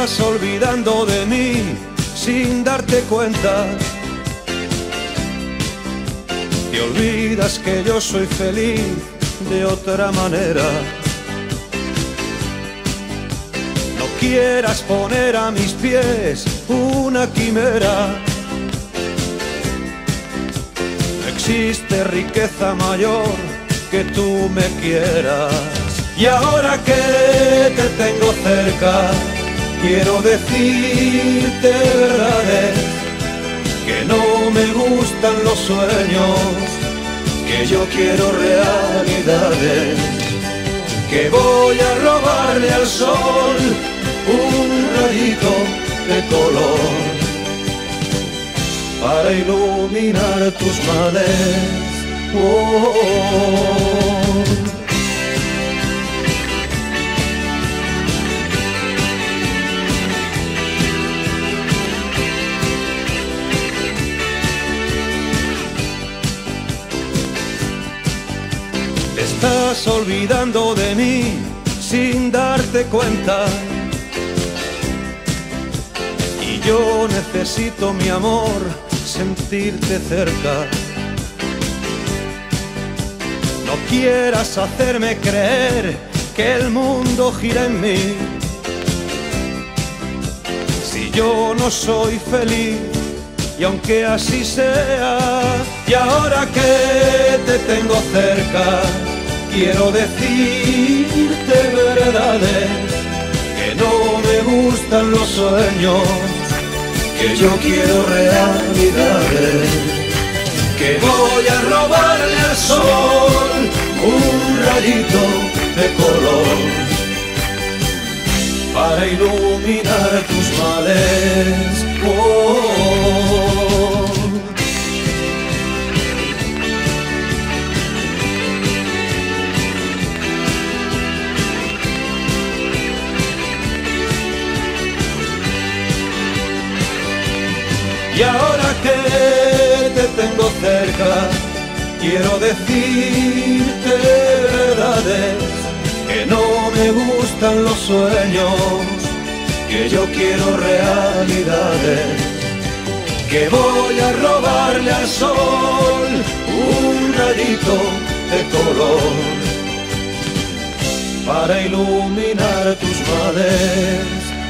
estás olvidando de mí sin darte cuenta. Te olvidas que yo soy feliz de otra manera. No quieras poner a mis pies una quimera. No existe riqueza mayor que tú me quieras. Y ahora que te tengo cerca, quiero decirte verdades, que no me gustan los sueños, que yo quiero realidades, que voy a robarle al sol un rayito de color para iluminar tus males. Te estás olvidando de mí sin darte cuenta. Y yo necesito, mi amor, sentirte cerca. No quieras hacerme creer que el mundo gira en mí, si yo no soy feliz, y aunque así sea. Y ahora que te tengo cerca, quiero decirte verdades, que no me gustan los sueños, que yo quiero realidades, que voy a robarle al sol un rayito de color para iluminar tus males. Y ahora que te tengo cerca, quiero decirte verdades, que no me gustan los sueños, que yo quiero realidades, que voy a robarle al sol un rayito de color para iluminar tus males.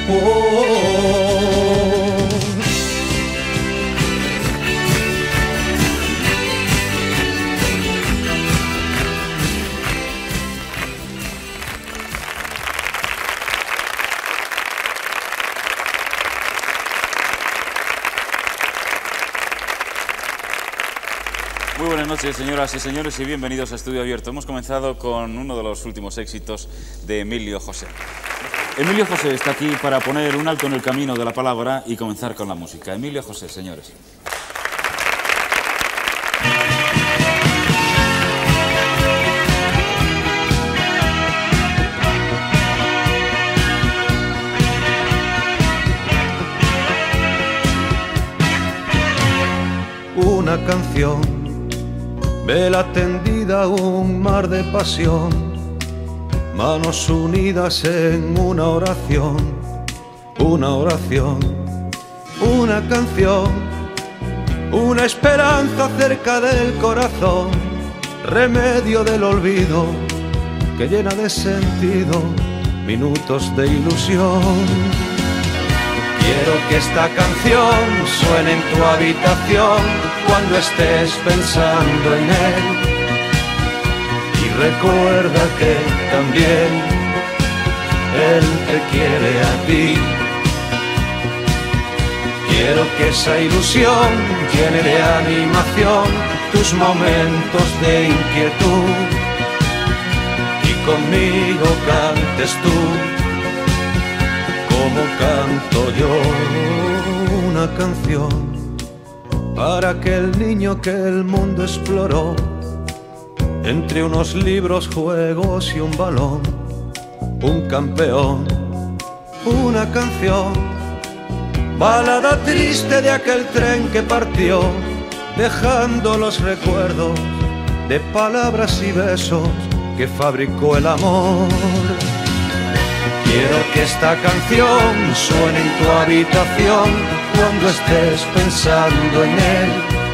Muy buenas noches, señoras y señores, y bienvenidos a Estudio Abierto. Hemos comenzado con uno de los últimos éxitos de Emilio José. Emilio José está aquí para poner un alto en el camino de la palabra y comenzar con la música. Emilio José, señores. Una canción, vela tendida, un mar de pasión, manos unidas en una oración, una canción, una esperanza cerca del corazón, remedio del olvido que llena de sentido minutos de ilusión. Quiero que esta canción suene en tu habitación cuando estés pensando en él, y recuerda que también él te quiere a ti. Quiero que esa ilusión llene de animación tus momentos de inquietud, y conmigo cantes tú como canto yo. Una canción para aquel niño que el mundo exploró, entre unos libros, juegos y un balón, un campeón. Una canción, balada triste de aquel tren que partió, dejando los recuerdos de palabras y besos que fabricó el amor. Quiero que esta canción suene en tu habitación cuando estés pensando en él.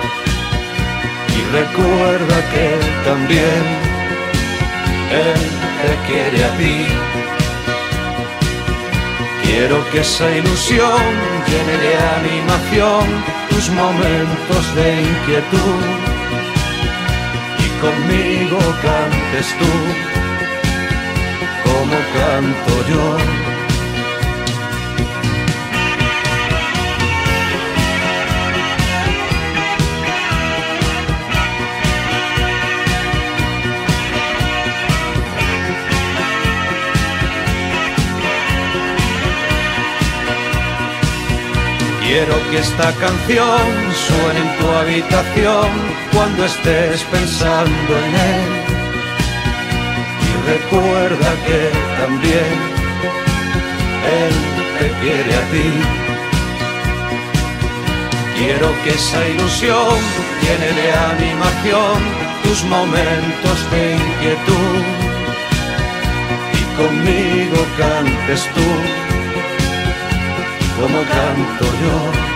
Y recuerda que también él te quiere a ti. Quiero que esa ilusión llene de animación tus momentos de inquietud y conmigo cantes tú como canto yo. Quiero que esta canción suene en tu habitación cuando estés pensando en él. Y recuerda que también él te quiere a ti. Quiero que esa ilusión llene de animación tus momentos de inquietud y conmigo cantes tú como canto yo.